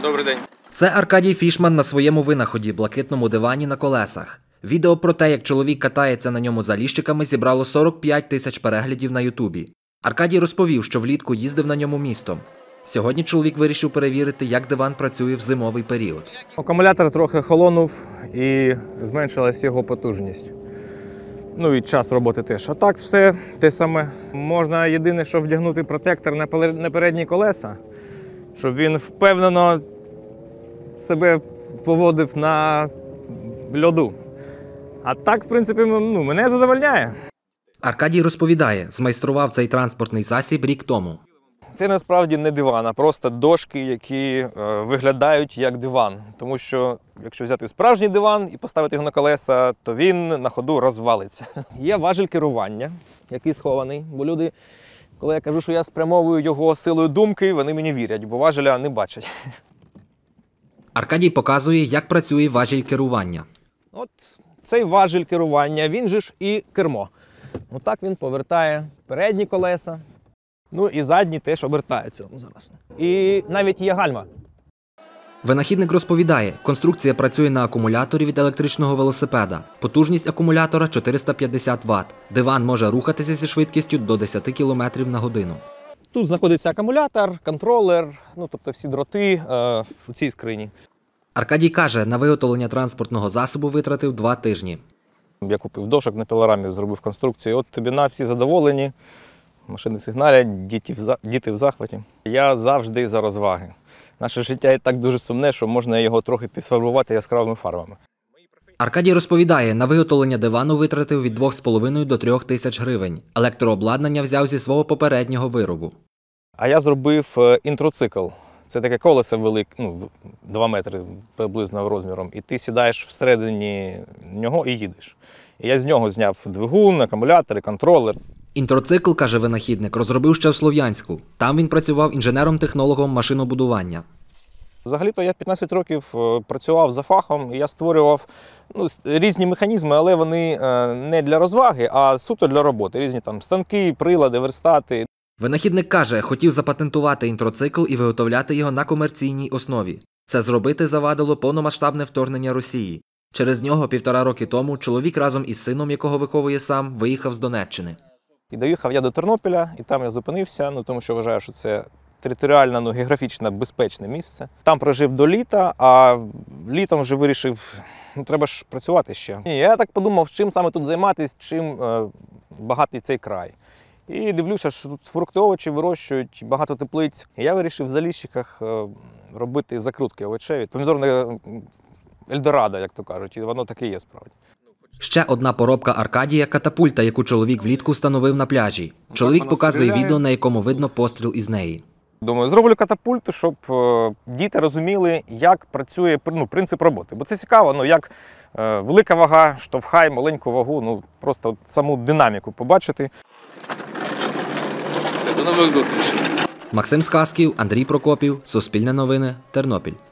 Добрий день. Це Аркадій Фішман на своєму винаході – блакитному дивані на колесах. Відео про те, як чоловік катається на ньому заліщиками, зібрало 45 тисяч переглядів на Ютубі. Аркадій розповів, що влітку їздив на ньому містом. Сьогодні чоловік вирішив перевірити, як диван працює в зимовий період. Акумулятор трохи холонув і зменшилась його потужність. Ну і час роботи теж. А так все те саме. Можна єдине, що вдягнути протектор на передні колеса, щоб він впевнено себе поводив на льоду. А так, в принципі, мене задовольняє. Аркадій розповідає, змайстрував цей транспортний засіб рік тому. Це насправді не диван, а просто дошки, які виглядають як диван. Тому що, якщо взяти справжній диван і поставити його на колеса, то він на ходу розвалиться. Є важіль керування, який схований, бо люди, коли я кажу, що я спрямовую його силою думки, вони мені вірять, бо важеля не бачать. Аркадій показує, як працює важіль керування. От цей важіль керування, він же ж і кермо. Отак він повертає передні колеса. Ну і задні теж обертаються зараз. І навіть є гальма. Винахідник розповідає, конструкція працює на акумуляторі від електричного велосипеда. Потужність акумулятора 450 Вт. Диван може рухатися зі швидкістю до 10 км на годину. Тут знаходиться акумулятор, контролер, тобто всі дроти у цій скрині. Аркадій каже, на виготовлення транспортного засобу витратив 2 тижні. Я купив дошок на пилорамі, зробив конструкцію. От тобі на, всі задоволені. Машини сигналять, діти в захваті. Я завжди за розваги. Наше життя і так дуже сумне, що можна його трохи підфарбувати яскравими фарбами. Аркадій розповідає, на виготовлення дивану витратив від 2,5 до 3 тисяч гривень. Електрообладнання взяв зі свого попереднього виробу. А я зробив інтроцикл. Це таке колесо велике, 2 метри приблизно розміром. І ти сідаєш всередині нього і їдеш. І я з нього зняв двигун, акумулятор, контролер. Інтроцикл, каже винахідник, розробив ще в Слов'янську. Там він працював інженером-технологом машинобудування. Взагалі-то я 15 років працював за фахом, і я створював різні механізми, але вони не для розваги, а суто для роботи. Різні там станки, прилади, верстати. Винахідник каже, хотів запатентувати інтроцикл і виготовляти його на комерційній основі. Це зробити завадило повномасштабне вторгнення Росії. Через нього 1,5 роки тому чоловік разом із сином, якого виховує сам, виїхав з Донеччини. І доїхав я до Тернопіля, і там я зупинився, тому що вважаю, що це територіально, географічно безпечне місце. Там прожив до літа, а літом вже вирішив, треба ж працювати ще. І я так подумав, чим саме тут займатися, чим багатий цей край. І дивлюся, що тут фрукти, овочі вирощують, багато теплиць. І я вирішив в Заліщиках робити закрутки овочеві. Помідорне Ельдорадо, як то кажуть, і воно таке є справді. Ще одна поробка Аркадія – катапульта, яку чоловік влітку встановив на пляжі. Чоловік показує відео, на якому видно постріл із неї. Думаю, зроблю катапульту, щоб діти розуміли, як працює принцип роботи. Бо це цікаво, як велика вага штовхає маленьку вагу, просто саму динаміку побачити. Все, до нових зустрічей. Максим Сказків, Андрій Прокопів, Суспільне новини, Тернопіль.